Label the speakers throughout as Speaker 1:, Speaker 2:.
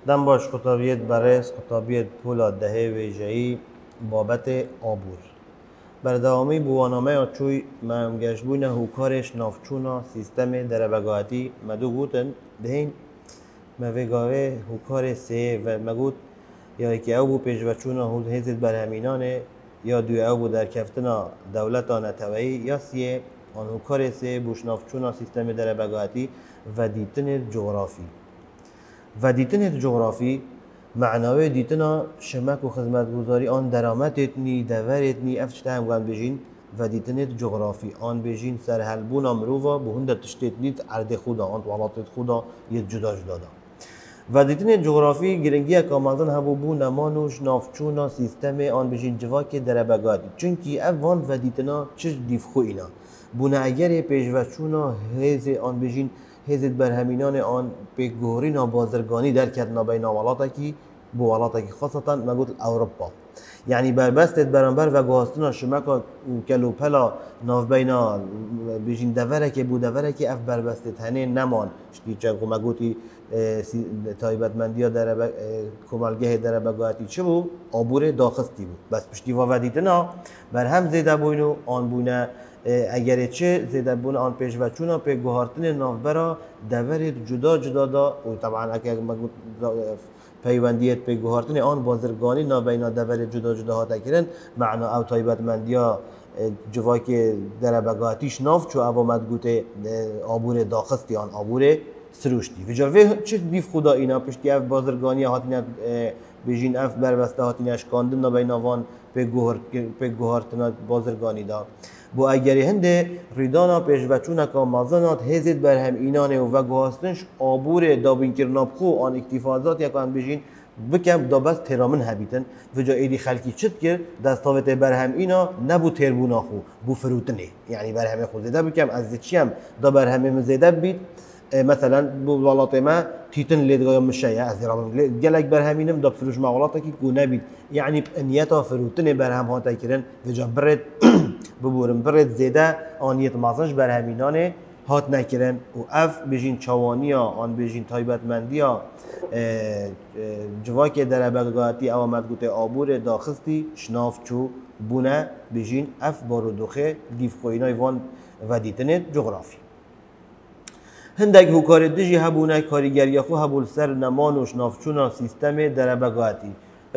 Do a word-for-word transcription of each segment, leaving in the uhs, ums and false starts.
Speaker 1: دم باش خطابیت برس خطابیت پولا دهه ویژه‌ای بابت آبور بردوامی بوانامه چوی مهمگشت بوینه هوکارش نافچونا سیستم دربگاهتی مدو گوتن دهین موگاوه هوکار سه و مگوت یا که او بو پیش و چونا هود هزید برهمینانه یا دوی او بو در کفتنا دولتان توایی یا سیه آن هوکار سه بوش نافچونا سیستم دربگاهتی و دیتن جغرافی و دیتن جغرافی معناوی دیتنا شمک و خدمتگزاری آن درامتت نی دورت نی افشته هم گوان بجین و دیتن جغرافی آن بجین سرحلبون امروفا به هنده تشتیت نیت عرض خودا آن والاتت خودا یه جدا جدا دا و دیتن جغرافی گرنگی کامازن هبو بو نمانوش نافچونا سیستم آن بجین جواک دربگاتی چونکی اوان و دیتنا چش دیفخو اینا بونه اگر پیشوچونا هز آن بجین هزید برهمینان آن به گورینا بازرگانی در کردن بین ولاتا کی بو ولاتا کی خاصتا مگوت اروپا یعنی بربستت برانبر و گاستنا شمکا کلو پلا ناف بینا بیشین دوره که بود دوره که اف بربستت هنه نمان شتی چنگو مگوتی تایبت مندیا در کمالگه در بگاهتی چه بو آبور داخستی بود بس پشتی و ودیتنا بر هم زیده بوینو آن بونه اگر چه زیده بون آن پیش و چونا پی گوهارتن نافبرا دورت جدا جدا دا و طبعا اگر مگوت پیوندیت پی گوهارتن آن بازرگانی نابینا دورت جدا جدا ها تکرن معنا او تایبت مندیا جواک در بگاهتیش ناف چو او مدگوت آبور داخستی آن آبور سروشتی و جاوه چه بیف خدا اینا پشتی اف بازرگانی هاتینا بیجین اف بربسته هاتینا اشکاندن نابینا وان پی گوهارتن بازرگانی دا بو اگری هنده ریدانا پیش بچونا که مازنات هزید برهم اینانه و گوهاستنش آبور دابین کرناب خو آن اکتفاظات یکان بجین بکم دابست ترامن هبیتن و جا ایدی خلکی چت کرد دستاوت برهم اینا نبو تربونا خو بو فروتنه یعنی برهم خو زیده بکم از چیم دا برهم مزیده بید مثلا بو ولات ما تیتن لیدگاه مشه از رابم گلک برهمینم داب فروش مغلاطه کی گونه بید یعنی نیتا فروتنه برهم ها تکرن و جا برد ببورم برد زیده آنیت مازنش برهمینانه هات نکرن و اف بجین چوانیا آن بجین تایبت مندیا جواک در بگاهتی او مدگوت آبور داخستی شناف چو بونه بجین اف بارودوخه دیف خوینای وان و دیتنت جغرافی هندک هوکار دژی هبونه کاریگری خو هبول سر نمانوش نافچونا سیستم در بگاهتی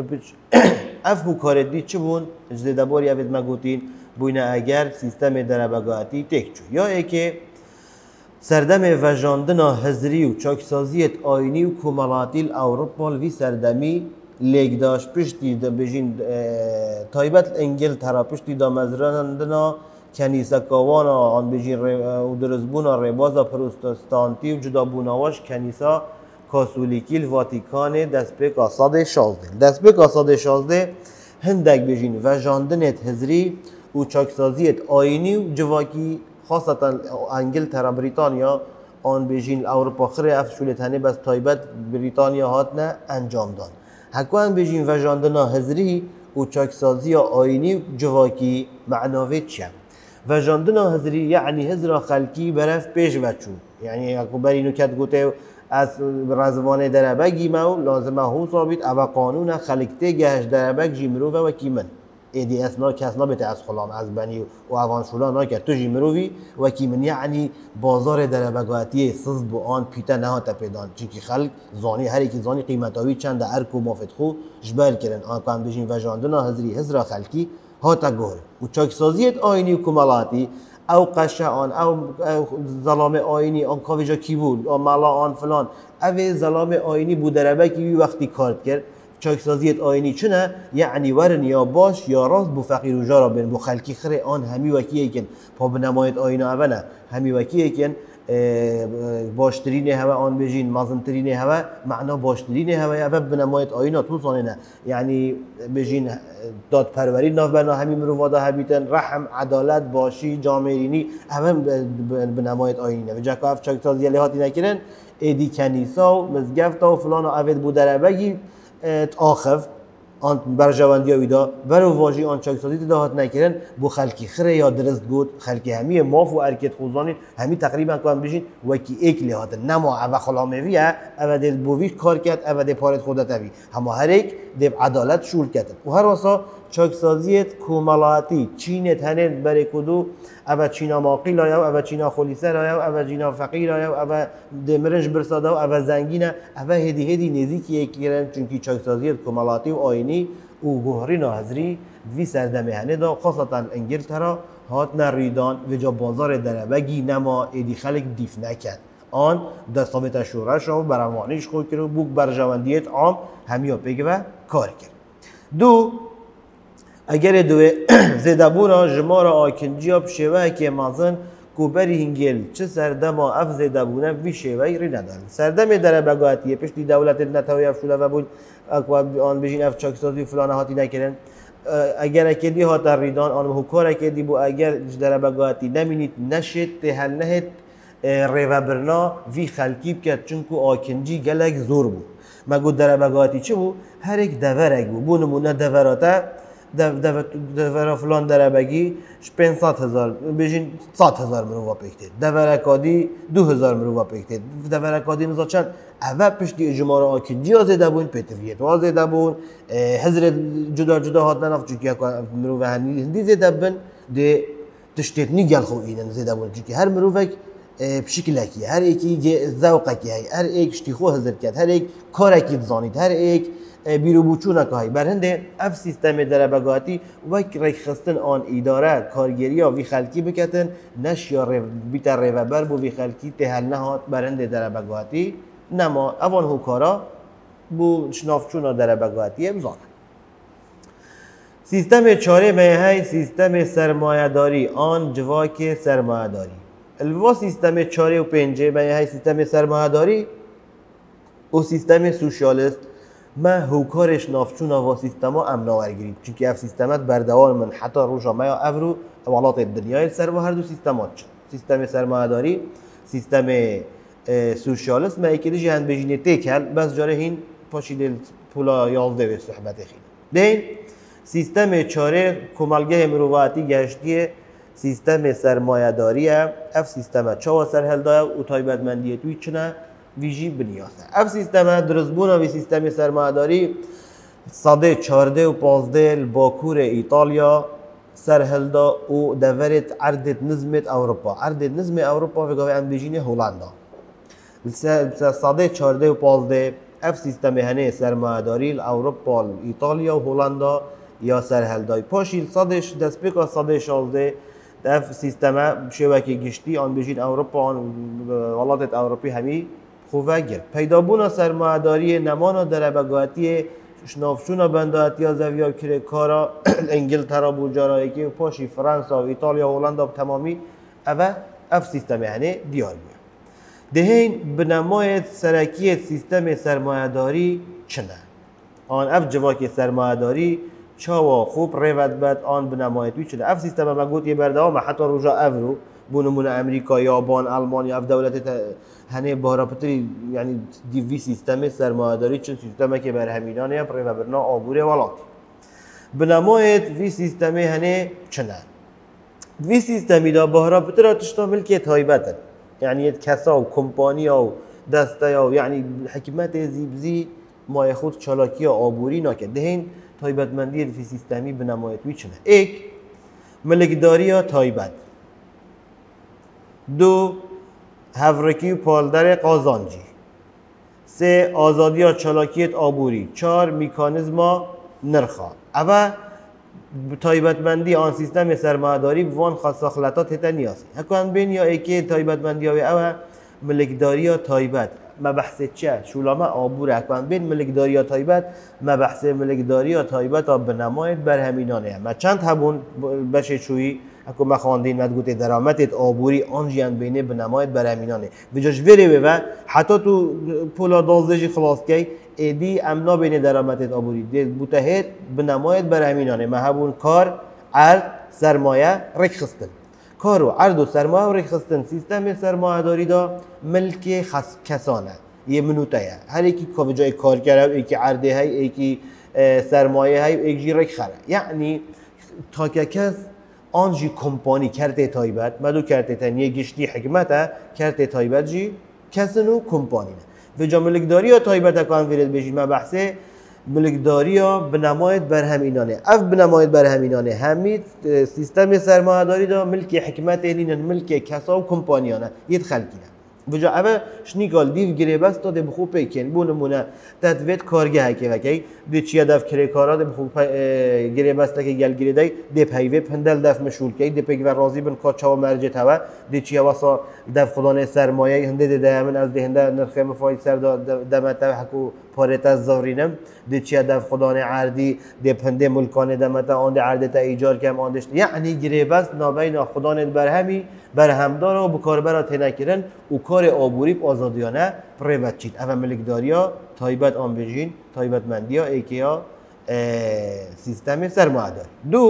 Speaker 1: اف هوکار دی چه بون جزده باری اوید مگوتین بوینه اگر سیستم در بگاهتی تکچو یا ای که سردم وجاندنا هزری و چاکسازیت آینی و کمالاتی اروپا وی سردمی لیگداش پشتی دا بجین تایبت انگل ترا پشتی دا مزرانندنا کنیسه کوانا آن بجین و درزبونا ریبازا پروتستانتی و جدا بوناواش کنیسه کاتولیکی واتیکان دست به کاساد شازده دست به کاساد شازده هندک بجین وجاندنت هزری و چاکسازیت آینی و جواکی خاصتا انگلترا بریتانیا آن بجین اروپا خره افشولت هنه بس تایبت بریتانیا هاتنه انجام داد هکوان بجین وجاندنا هزری و چاکسازی آینی جواکی معناوی چه وجاندنا هزری یعنی هزرا خلکی برف پیش وچو یعنی اکو برینو کت گوته از رزوان دربگی ما لازمه هو ثابت او قانون خلکته گهش دربگ جیمرو و کیمن ایدی اسنا کسنا بته از خلام از بنی و اوان شولا نا که تو جیمروی و کیمن یعنی بازار دربگاتی سز بو آن پیتا نه تا پیدان چیکی خلق زانی هر کی زانی قیمتاوی چند ارکو مافت خو جبر کردن آن کان بجین وجاندنا هزری هزرا خلکی ها تا گور و چاکسازیت آینی و کمالاتی او قشه آن او ظلام آینی آن کاویجا کی بود آن مالا آن فلان اوه ظلام آینی بود دربه کی وقتی کارت کرد چاکسازیت آینی چنه یعنی ورن یا باش یا راست بو فقیر و جارا بین بو خلکی خره آن همی وکیه کن پا بنمایت آینه اوه همی وکیه کن باشترین هوا آن بجین مازنترین هوا معنا باشترین هوا اوه بنمایت آینه تو زانه نه یعنی بجین داد پروری ناف برنا همی مرواده هبیتن رحم عدالت باشی جامعینی اوه بنمایت آینه و جاکا اف چاکسازی لحاتی نکرن ایدی کنیسا و مزگفتا و فلان و اوید بو دربگی آخف آن برجواندی ویدا برو واژی آن چاکسازی دهات نکردن بو خلکی خره یا درست گود خلکی همی ماف و ارکت خوزانی همی تقریبا کام بشین وکی ایک لهات نما او خلامویه او دل بویش کار کرد او دل پارت خودت اوی اما هر یک دل عدالت شول کرد و هر واسا چاکسازیت کومالاتی چینت هنن برای کدو او چینا ماقیل آیا او چینا خلیسر آیا او چینا فقیر آیا او دمرنج برساده او زنگینه او هدی هدی نزدیکی یکیرن چونکی چاکسازیت کومالاتی و آینی و گوهری نهزری وی سردمه هنه دا خاصتا انگلترا هات نریدان و جا بازار دربگی نما ایدی خلق دیف نکد آن دستامت شورش و برامانیش خود کرد و بوک برجواندیت عام همیا پیگه و کار کرد. دو اگر دوی زیدابونا جمارا آکنجی اب شوه که مازن کوبری هنگل چه سردما اف زیدابونه وی شوهی ری ندارن سردم دربگاتیه پشتی دولت نتوی افشوله و بود آن بجین اف چاکسازی فلان هاتی نکردن اگر اکیدی ها تریدان آن حکار اکیدی بو اگر دربگاتی نمینید نشد تهل نهد ریو برنا وی خلکی بکرد چونکو آکنجی گلک زور بود مگو دربگاتی چه بود؟ هر یک دورک بود بو نمونه دوراته دور فلان دربگی پانصد هزار بجین صد هزار مروه پیکته دورکادی دو هزار مروه پیکته دورکادی نزا چند اول پشتی اجماع آکنجی ها زده بون پتریت ها زده بون حضرت جدا جدا هات نناف چونکه مروه هندی زده بون ده تشتیت نیگل خو اینن زده بون چونکه هر مروه بشکلکی هر یکی ذوقکی هر یک شتی خو حضرت کرد هر یک کارکی زانید هر یک بیرو بوچونا که برهنده اف سیستم دربگاتی وک رخصتن آن اداره کارگری ها وی خلکی بکتن نش یا بیتر ریوبر بو وی خلکی تهل نهات برهنده دربگاتی نما اوان هوکارا بو شنافچونا دربگاتی بزانه سیستم چاره میهای سیستم سرمایه داری آن جواک سرمایه داری الوا سیستم چاره و پنجه میهای سیستم سرمایه داری و سیستم سوشیالیست ما هوکارش نافچون و سیستم ها امنا ورگیرید چونکه اف سیستمات بردوان من حتی روشا ما افرو اولات دنیای سر و هر دو سیستمات چه سیستم سرمایه داری سیستم سوشیالیست ما ایکی دیجی هند بجینه تکل بس جاره هین پاشیده پولا یازده به صحبت خیلی دین سیستم چاره کمالگه مروواتی گشتیه سیستم سرمایه داریه اف سیستم چاوا سرهل داره و تایبتمندیه توی چنه ویژی بنیاسه اف سیستم درزبونا وی سیستم سرمایه داری صده چارده و پازده باکور ایتالیا سرهلدا و دورت عرضت نظمت اروپا عرضت نظم اروپا و گاوی انبیجین هولندا صده چارده و پازده اف سیستم هنه سرمایه داری اروپا ایتالیا و هولندا یا سرهلدای پاشیل صدش دست بکا صده شازده اف سیستم شبکه گشتی آن بجین اروپا آن ولادت اروپی همی خوبه گرد پیدا بونا سرمایه داری نمانا دربگاتی شنافچونا بنداتی ها زویا کره کارا انگلترا بوجارایی که پاشی فرانسا و ایتالیا و هولندا تمامی اوه اف سیستم یعنی دیار بیاد دهین بنمایت سرکیت سیستم سرمایه داری چنه آن اف جواک سرمایه داری چاوا خوب روید بد آن بنمایت وی چنه اف سیستم مگوت یه بردوام حتی روژا افرو بونمون امریکا یابان آلمانیا اف دولت هنه بارابطری یعنی دیوی سیستم سرمایه داری چون سیستمی که بر همینانه یا پره و برنا آبوره والاتی بنمایت وی سیستمی هنه چنه وی سیستمی دا بارابطر را تشتا ملکیت هایبتن یعنی یه کسا و کمپانی و دسته و یعنی حکمت زیبزی مای خود چالاکی و آبوری ناکد دهین تایبتمندی وی سیستمی بنمایت وی چنه ایک ملکداری تایبت دو هفرکی و پالدر قازانجی سه آزادی و چالاکیت آبوری چهار میکانیزما نرخا اما تایبتمندی آن سیستم سرمایه‌داری وان خاصخلطات هتا نیازی هکوان بین یا ایکی تایبتمندی ها اما ملکداری و تایبت ما بحث چه شولامه آبور هکوان بین ملکداری و تایبت ما بحث ملکداری و تایبت ها بنماید بر همینانه ما چند هبون بشه چویی اکو ما خواندین مد گوته درامتت آبوری آنجیان بینه بنماید بر همینانه بجاش وره و حتی تو پولا دازدشی خلاص کی ایدی امنا بینه درامتت آبوری دید بوتهید بنماید بر همینانه ما هبون کار عرض سرمایه رکخستن کارو عرض و سرمایه و رکخستن سیستم سرمایه داری دا ملک خس کسانه یه منوته هر یکی که جای کار کرده یکی عرضه های یکی سرمایه های ایک رک خره یعنی تا که کس آنجی کمپانی کرده تایبت مدو کرده تنیه گشتی حکمته کرده تایبت جی کسنو کمپانی نه و جا ملکداری ها تایبت کان ویرد بشید ما بحثه ملکداری ها بنماید بر همینانه اف بنماید بر همینانه همید سیستم سرمایه داری دا ملک حکمت اینن ملک کسا و کمپانیانه ید خلقینه بجا اوه شنیگال دیو گره بس داده بخو پیکن بو نمونه تدوید کارگه هکی وکی دی چیه دف کره کارا دی بخو گره بس تکی گل گره دی دی پیوه پندل دف مشول کی دی پیک و رازی بن کار چاو مرجع توا دی چیه واسا دف خدانه سرمایه هنده دی دامن از دی هنده نرخه مفاید سر دمت حکو پارت از زارینم دی چیه دف خدانه عردی دی پنده ملکانه دمت آن دی عرض تا ایجار کم آندش یعنی گره بس نابین خدانه برهمی برهمدار و بکاربرا تنکرن و کار آبوری آزادیانه پریوت چید اول ملکداریا تایبت آن بجین تایبت مندیا ایکیا سیستم سرمایه دار دو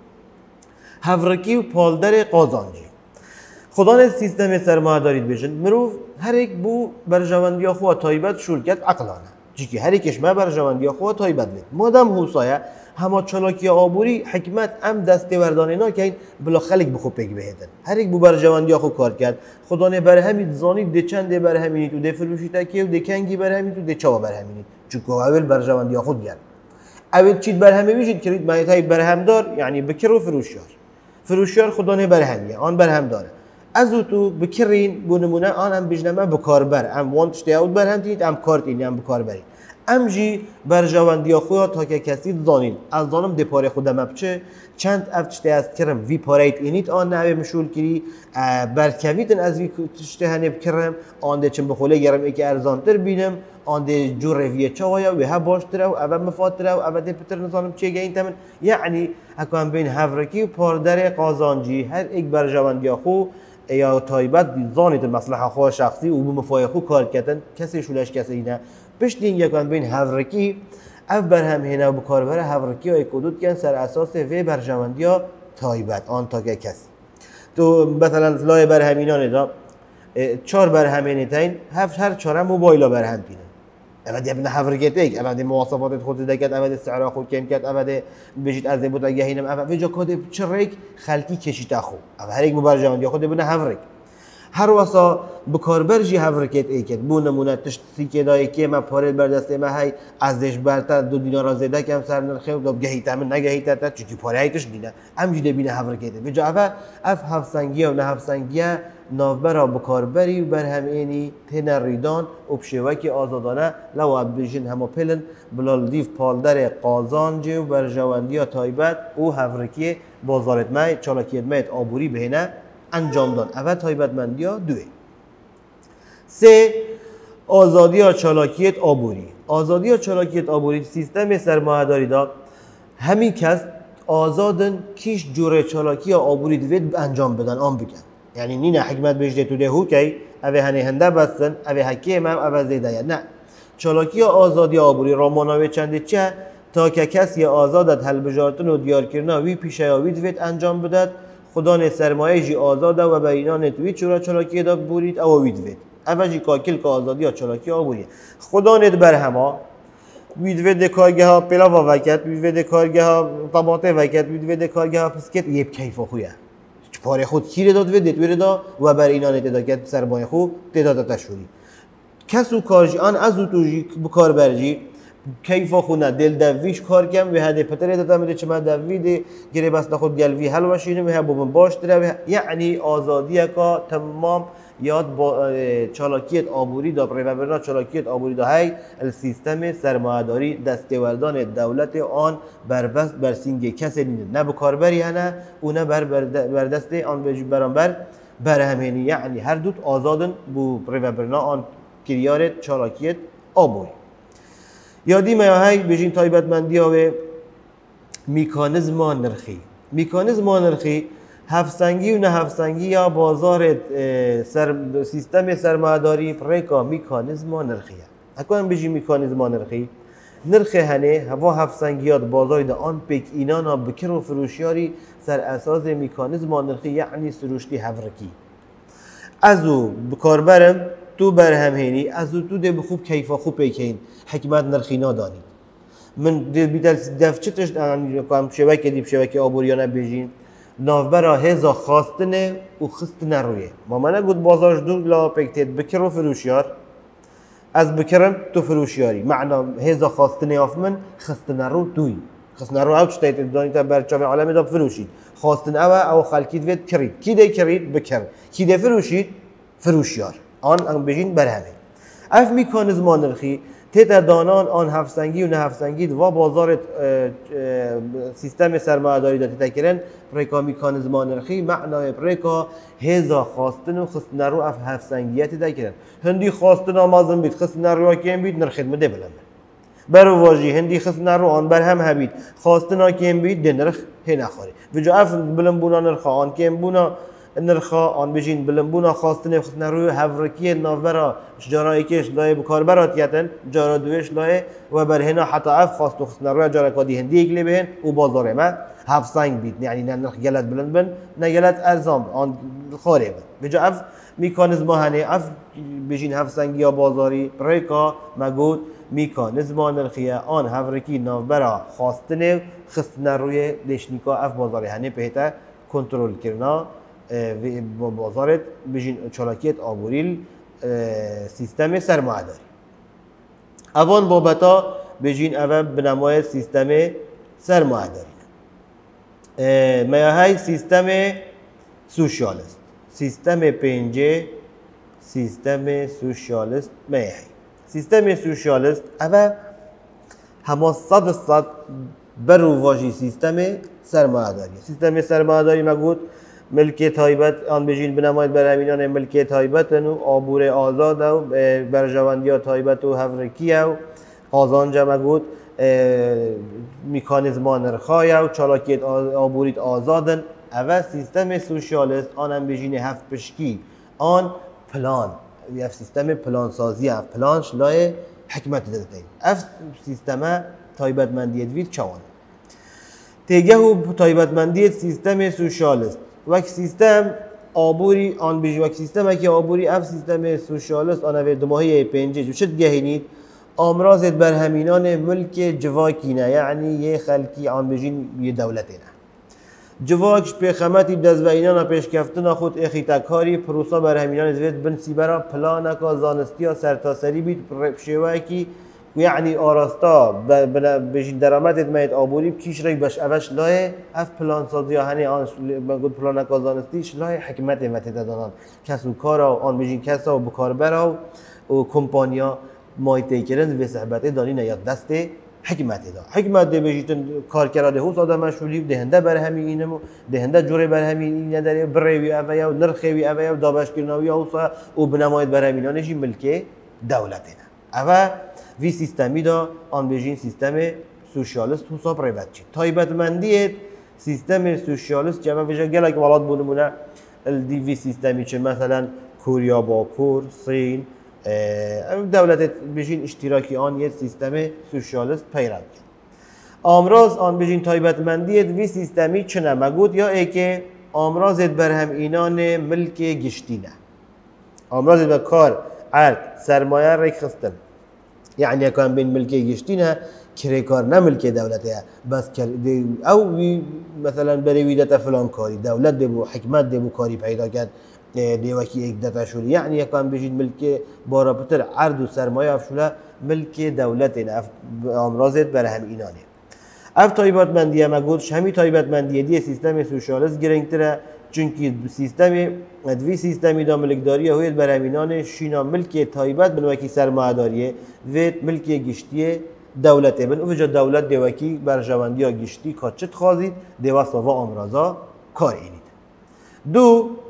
Speaker 1: هفرکی و پالدر قازانجی خدا نه سیستم سرمایه دارید بجن مروف هر یک بو برجواندیا خو تایبت شرکت عقلانه چیکی هر یکش ما برجواندیا خو تایبت بید مادام حوسایه همه چالاکی آبوری حکمت ام دسته وردانه نا که این بلا خلق بخوب بگی بهیدن هر یک بو برجواندیا خو کار کرد خدا نه برهمی زانید ده چنده برهمینی تو ده فروشی تکیه و ده کنگی برهمی تو ده چاوا برهمینی چون اول برجواندیا خود گرد اول چیت برهمی میشید کرید مایتای برهمدار یعنی بکر و فروشیار فروشیار خدا نه برهمیه آن برهم داره از تو بکرین بو نمونه آن هم بجنمه بکاربر ام وانتش دیاود برهم تینید ام کارت اینی ام بکاربری ام جی برجواندیا خویا تا که کسی زانید از زانم دی پاره خودم بچه چند افتشته از کرم وی پاریت اینیت آن نوی مشول کری برکویتن از وی تشته هنه بکرم آن دی چند بخوله گرم ای که ارزانتر بینم آن دی جو رویه چاوایا و ها باشتره و اول مفاتره و اول دی پتر نزانم چه گین تمن یعنی اکان بین هفرکی و پاردر قازانجی هر ایک برجواندیا خو یا تایبت زانید مصلحه خو شخصی و بمفای خو کار کردن کسی شولش کسی نه پشتین یکان بین هفرکی اف برهم هنه و بکاربر هفرکی های کدود کن سر اساس وی برجواندیا تایبت آن تا که کسی تو مثلا لای برهمینانه دا چار برهمینه تاین هفت هر چاره موبایلا برهم پینه اول ابن هفرکت ایک اول مواصفات خود دکت اول سعر خود کم کرد اول بجید از بود اگه هینم اول وجا کد چریک خلقی کشیت خو اول هر یک برجواندیا خود ابن هفرک هر واسا بکاربرجی هفرکت ایکت بو نمونه تشتی که دایی که ما پاره بردسته ما هی ازش برتر دو دینار زده کم سر نرخه و گهی تامن نگهی تا چی پاره هیتش بینه ام جده بینه هفرکت به جا اف هفسنگی و نه هفسنگی نافبرا بکاربری و برهمینی تنریدان و بشوکی آزادانه لو ابیجن همه پلن بلال دیف پالدر قازانجی و برجواندیا تایبت و هفرکی بازارت مای چالاکیت مایت آبوری بهنه انجام داد اول تایبتمندیا دوه سه آزادی ها چالاکیت آبوری آزادی ها چالاکیت آبوری سیستم سرمایه داری داد همین کس آزادن کیش جوره چالاکی آبوری دوید انجام بدن آن بگن یعنی نینه حکمت بجده تو ده هو کی اوه هنه هنده بستن اوه حکیم هم اوه زیده نه چالاکی آزادی آبوری راماناوی چنده چه تا که کسی آزادت حل بجارتن و دیار کرنا وی پیشه آوی دوید انجام بدد خدا نه سرمایه جی آزاده و بینان توی چورا چالاکی دا بورید او ویدوید اول جی کاکل که آزادی ها چالاکی ها بورید خدا نه بر هما ویدوید کارگه ها پلاوا وکت ویدوید کارگه ها طماطه وکت ویدوید کارگه ها پسکت یه کیف خویه پاره خود کیره داد ویدت ویره دا و بر اینان تداکت سرمایه خو تداد تشوری کسو کارجی آن از او توجی بکار برجی کیف خونه دل دویش کار کم و هده پتره داده میده چه من دویده گره بس نخود گلوی حل وشینه و هم باش داره یعنی آزادی که تمام یاد با چالاکیت آبوری دا پریورنا چالاکیت آبوری دا های سیستم سرمایه‌داری دسته‌وردان دولت آن بربست بر سینگ کسی نیست نه بکاربری هنه و نه بر بر دست آن برانبر برهمینی یعنی هر دوت آزادن بو پریورنا آن کریارت چالاکیت آبوری یادی میاهای بجین تایبتمندی ها و میکانیزم نرخی میکانیزم نرخی هفسنگی و نه هفسنگی یا بازار سر سیستم سرمایه‌داری پرکا میکانیزم نرخیه اکنون بجی میکانیزم نرخی نرخ هنه هوا هفسنگیات بازار ده آن پیک اینانا بکر و فروشیاری سر اساس میکانیزم نرخی یعنی سروشتی هفرکی ازو بکاربرم تو برهمهینی از تو ده بخوب کیفا خوب پیکین حکمت نرخی نادانید من بیتل دفترش یعنی کام شبکه دیپ شبکه آبوریانه بیجین نافبرا هزا خواستنه و خستنه رویه ما من گفت بازارش دو لا پکتید بکر و فروشیار از بکرم تو فروشیاری معنا هزا خواستنه آف من خستنه رو دوی خستنه رو اوج تایت دانی تا برچاو عالم داب فروشید خواستن او او خالکید وید کرید کی دی کرید بکر کی دی فروشید فروشیار آن ام بیجین برهمه اف میکانیزم نرخی تیت دانان آن هفسنگی و نه هفسنگی و بازار سیستم سرمایه‌داری داده تکرن پریکا میکانیزم نرخی معنای پریکا هزا خواستن و خستن رو اف هفسنگیتی تکرن هندی خواستن آمازن بید خستن رو کیم بید نرخید مده بلند برو واجی هندی خستن رو آن بر هم هبید خواستن کیم بید ده نرخ هی نخوری وجا اف بلند بونا نرخ آن کیم بونا نرخا آن بجین بلنبونا خواستن خستن روی هفرکی نافبرا جارایی کش لای بکار براتیتن جارا دویش لای و برهنا حتی اف خواست و خستن روی جارا کادی هندی اگلی بهن و بازار ما هف سنگ بید یعنی نه نرخ گلت بلند بن نه گلت ارزان آن خاره بن بجا اف میکانیزم هنه اف بجین هف سنگی یا بازاری پریکا مگود میکانیزم نرخیه آن هفرکی نافبرا خواستن خستن روی دشنیکا اف بازاری هنه بهتا کنترل کرنا و بازارت بجین چالاکیت آبوریل سیستم سرمایه داری اوان بابتا بجین اول بنمای سیستم سرمایه داری میاهای سیستم سوشیالیست سیستم پنجه سیستم سوشیالیست میاهای سیستم سوشیالیست اول همه صد صد برو واجی سیستم سرمایه داری سیستم سرمایه داری مگود ملکیت تایبت آن بجین بنماید بر همینان ملکیت تایبت و آبور آزاد و برجواندی تایبت و هفرکی و قازان جمع گود میکانیزمان نرخای و چالاکیت آبوریت آزادن اول سیستم سوشیالیست آن هم بجین هفت پشکی آن پلان اف سیستم پلان سازی اف پلانش لای حکمت داده اف سیستم تایبت مندیت وید چوان تیگه و تایبت مندیت سیستم سوشیالیست وک سیستم آبوری آن بیش وک سیستم که آبوری اف سیستم سوشیالیست آن وی دماهی پنجه جو شد گهینید آمرازت بر همینان ملک جواکینه یعنی یه خلکی آن بیشین یه دولتینه جواکش به خمتی دست و اینان پیش کفتن خود اخیتکاری پروسا بر همینان زوید بنسی برا پلانکا زانستی ها سرتاسری بید شوه کی یعنی آراستا بجین درآمدت میت آبوری کیش رای باش اوش لای اف پلان سازی هنی آن بگود پلان کازانستیش لای حکمت مت دادن کسو کارا آن بجین کسا و بکار برا و کمپانیا مایت کردن و صحبت دانی نیاد دست حکمت دا حکمت ده بجیتن کار کرده هوس آدم مشغولی دهنده بر همین اینمو دهنده جوره بر همین این نداره بروی اویا و نرخوی اویا و دابش کردنوی هوسا و بنماید بر همینانشی ملک دولتینه اوا وی سیستمی دا آن بجین سیستم سوشیالیست حساب روید چید تایبت مندیت سیستم سوشیالیست جمع ویژه گلک ولاد بونمونه الدی وی سیستمی چه مثلا کوریا باکور صین دولت بجین اشتراکی آن یک سیستم سوشیالیست پیرد کرد آمراز آن بجین تایبت مندیت وی سیستمی چه نمگود یا ای که آمرازت بر هم اینان ملک گشتینه آمرازت بر کار عرض سرمایه ریک خستن یعنی کان بین ملکی گشتینه کری کار نه ملکی دولته بس او مثلا برای ویدت فلان کاری دولت دبو حکمت دبو کاری پیدا کرد دیوکی یک دتا شولی یعنی کان بجید ملکی بارا بتر عرض و سرمایه افشوله ملکی دولته اف امراضت بر هم اینانه اف تایبات مندیه مگودش همی تایبات مندیه دی سیستم سوشیالیست گرنگتره چونکی سیستم ادوی سیستمی دا ملکداری هویت بر همینان شینا ملک تایبت بنوکی سرمایه داریه و ملک گشتی دولته بن اوجا دولت دیوکی برجواندی ها گشتی کاچت خازید دیوا سوا امرازا کار اینید دو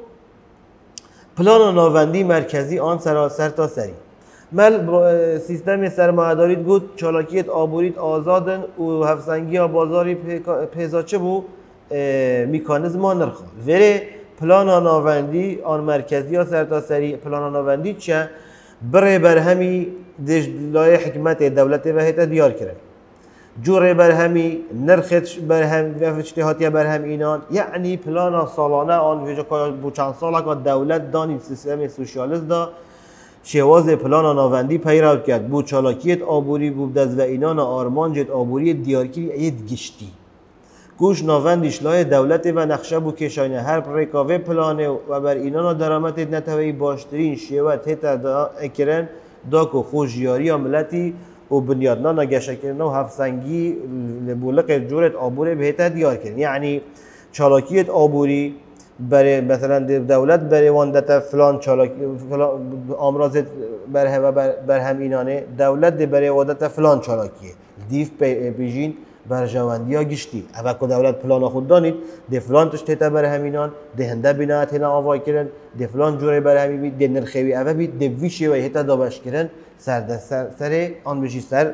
Speaker 1: پلان ناوندی مرکزی آن سراسر تا سری مل سیستم سرمایه داری گود چالاکیت آبوریت آزادن و هفسنگی ها بازاری پیزاچه بو میکانیزم ها نرخال ولی پلان ناوندی آن مرکزی ها سرتاسری پلان ناوندی چه بره بر همی لای حکمت دولت وحیت دیار کرد جوره بر همی نرخت بر هم و اجتهادی بر هم اینان یعنی پلان سالانه آن ویژه که بو چند سال که دولت دانی سیستم سوشیالیست دا شواز پلان ناوندی پیرو کرد بو چالاکیت آبوری بو دز و اینان آرمانجت آبوری دیارکی اید گشتی گوش ناوندیش لای دولت و نقشه بو کشانه هر رکاوه پلانه و بر اینان درامت نتوی باشترین شیوت هتا دا اکرن داکو خوشیاری ملتی و بنیادنا نگشه کردن و هفسنگی بولق جورت آبوری بهتا دیار کردن یعنی چالاکیت آبوری برای مثلا دولت برای واندت فلان چالاک فلان امراض بره و بر هم اینانه دولت برای واندت فلان چالاکیه دیف بیجین بر جواندیا گشتی اول که دولت پلان خود دانید ده فلان تشته بر همینان ده هنده بینات هنا آوای کردن ده فلان جوره بر همی بید ده نرخوی اول بید ده ویشه و هتا دابش کردن سر سر سر آن بجی سر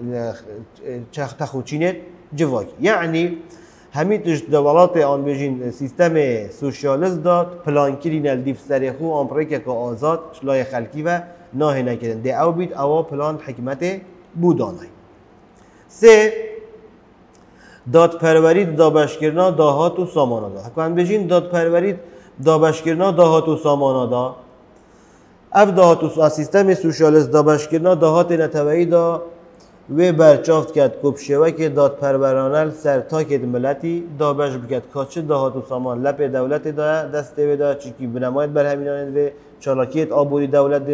Speaker 1: چخ تخوچینت جواک یعنی همیتش دولت آن بجین سیستم سوسیالیست داد پلان کردن الدیف سر خو آمریکا که آزاد شلای خلکی و نه نکردن ده او بید او پلان حکمت بودانای سه دادپروری دابشگرنا داهات و سامانادا حکم بجین دادپروری دابشگرنا داهات و سامانادا اف داهات و سیستم سوسیالیست دابشگرنا داهات نتوایی دا و برچافت کرد کب شوک دادپرورانل سر تاکت ملتی دابش بکرد کاچه داهات و سامان لپ دولت دا دست دا چیکی بنماید بر همینان و چالاکیت آبوری دولت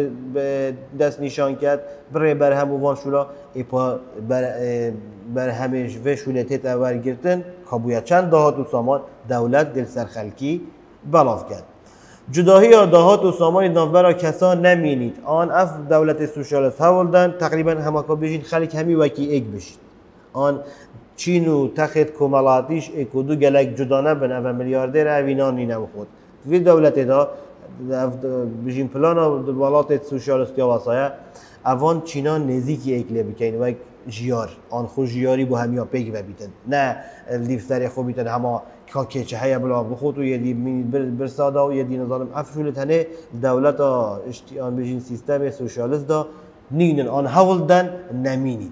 Speaker 1: دست نشان کرد برای بر هم وان شولا ایپا بر, بر همیش و شونتت اول گرتن کابویا چند داهات و سامان دولت دل سرخلکی بلاف کرد جداهی داهات و سامان نامبرا کسا نمینید آن اف دولت سوسیالیست هولدن تقریبا همکا بشین خلک همی وکی ایک بشید آن چین و تخت کمالاتیش اکودو گلک جدانه بن او میلیاردر اوینان نینم خود وی دولت دا بجین پلان دولت سوسیالیست یا واسایه اوان چینا نزیکی ایکله بکن و جیار آن خوش جیاری با همیا پیک و بیتن نه لیف سر خوب بیتن هما که چه هیا بلا بخوت و یدی برسادا و یدی نظام افشولت هنه دولت آن بجین سیستم سوسیالیست دا نینن آن هولدن نمینید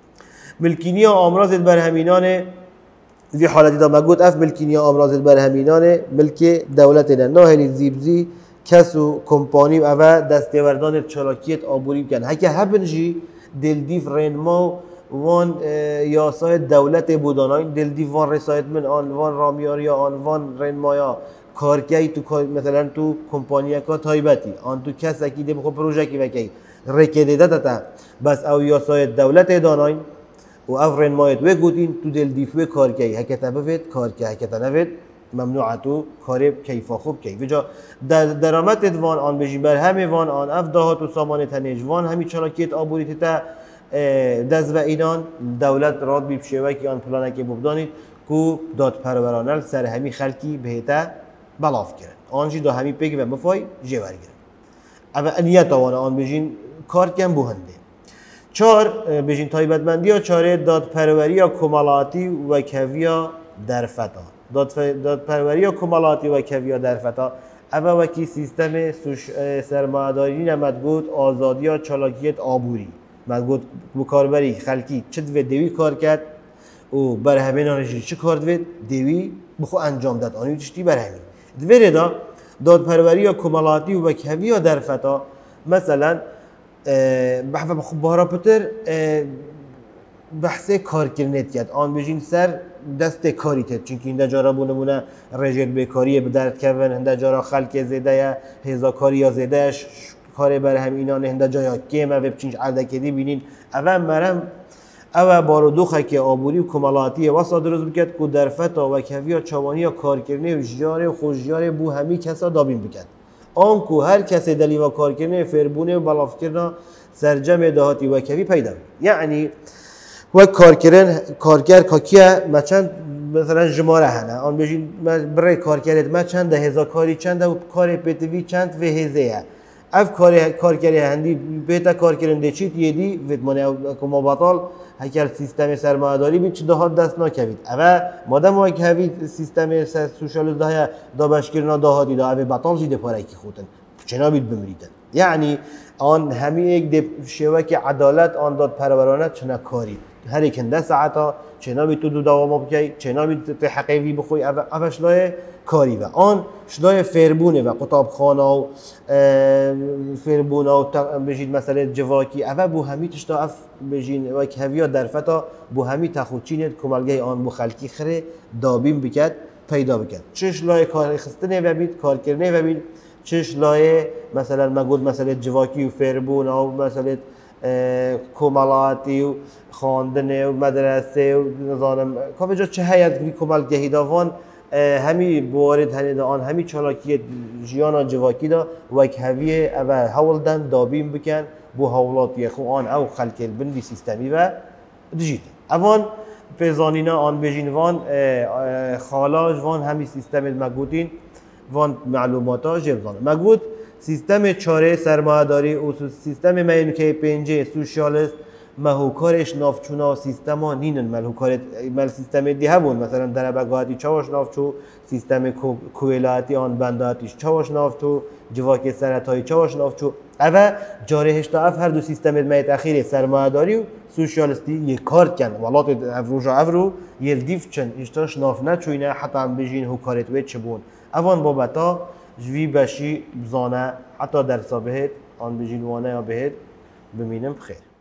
Speaker 1: ملکینی امراض برهمینانه وی حالتی دا مگود اف ملکینی امراض برهمینانه ملک دولت نه ناهلی زیبزی کسو کمپانی و دستیوردان چالاکیت آبوری کن هکه هبنجی دلدیف رنما وان یاسای دولت بودانای دلدیف وان رسایت من آن وان رامیاریا آن وان رنمایا کارکی تو مثلا تو کمپانی کا تایبتی آن تو کس اکی دی بخو پروژه کی وکی رکیده داتا بس او یاسای دولت دانای و اف رنمایت و گودین تو دلدیف و کارکی هکه تبفت کارکی هکه تنفت ممنوعتو کارب کیفا خوب کی وجا درآمد وان آن بجی بر همه وان آن اف داهات و سامان تنج وان همی چالاکیت آبوری تا دز و اینان دولت راد بی بشوه که آن پلانه که ببدانید کو داد پرورانل سر همی خلکی بهتا بلاف کرد آنجی دا همی پیک و مفای جوار کرد اما انیت وان آن بجین کار کم بوهنده چهار بجین تایبتمندی ها چاره داد پروری یا کمالاتی و کویا در فتا دادپروری یا کمالاتی و کویا در فتا اما وکی سیستم سرمایه‌داری نمدگود آزادی یا چالاکیت آبوری مدگود بو کاربری خلکی چه دوی دوی کار کرد و بر همین آنشی چه کار دوی دوی بخو انجام داد آنی تشتی بر همین دوی دا دادپروری یا کمالاتی و کویا در فتا مثلا بحث بخو بارا پتر بحث کار کردنت کرد آن بجین سر دست کاری تد چون که این دجارا بونمونه رجل بیکاری به درد کردن هنده جارا خلک زیده یا هزا کاری یا زیدهش کار بر هم اینان هنده جایا کیمه و بچینش عرده کدی بینین اول مرم اول بارو دوخه که آبوری و کمالاتی واسا درست بکرد که در فتا و کویا چوانی یا کار کردنه و جیاره و خوشیاره بو همی کسا دابین بکرد آنکو هر کسی دلی و کار کردنه فربونه و بلاف کردنه سرجم دهاتی و کوی پیدا یعنی و کارکرن کارگر کاکیه ما چند مثلا جماره هنه آن بجین برای کارکرت ما چند ده هزار کاری چند و کار پتوی چند و هزه اف کار کارکری هندی بهتا کارکرنده چیت یدی ویتمانه کما باطل هکر سیستم سرمایه‌داری بی چه دهات دست نکوید اما مادام وای که سیستم سوسیالیست ده دابشگرنا دهاتی ده اوه باطل جیده پاره کی خودن چنا بید بمریدن یعنی آن همین یک شوک عدالت آن داد پرورانه چنا کاری هر یک ده ساعتا چه نبی تو دو دوام بکی چه نبی تو حقیقی بخوی اول شلای کاری و آن شلای فربونه و قطاب خانه و فربونه و بجید مثلا جواکی اول بو همی تشتا اف بجین و که هویا در فتا بو همی تخوچینت کمالگه آن بو خلکی خره دابیم بکد پیدا بکد چش لای کار خستنه و بید کار کردنه و بید چش لای مثلا مگود مثلا جواکی و فربونه و مثلا کمالاتی و خواندن و مدرسه و نظام کافی جا چه هیات بی کمال گهیداوان همی بوارد هنی آن همی چالاکی جیانا جواکی دا و یک هویه اول هولدن دابیم بکن بو هولاتی خو آن او خلق البندی سیستمی و دیجیتال اوان پیزانینا آن بجین وان خالاج وان همی سیستم مگودین وان معلوماتا جلزانه مگود سیستم چاره سرمایه‌داری و سیستم مینوکی پنجه سوشیالیست مهوکارش نافچونا سیستما نینن ملهوکارت مل سیستم دیه بون مثلا در بگاهی چاوش نافچو سیستم کویلاتی آن بنداتیش چاوش نافچو جواکی سرطایی چاوش نافچو اوه جاره هشتا اف هر دو سیستم میت اخیر سرمایه‌داری و سوشیالیستی یک کارت کن ولات افروجا افرو یل دیف چن اشتاش ناف نچوینه حتی هم بجین هوکارت وید چه بون اوان بابتا جوی بشی بزانه حتی در سابهت آن بجین وانه یا بهت بمینم بخیر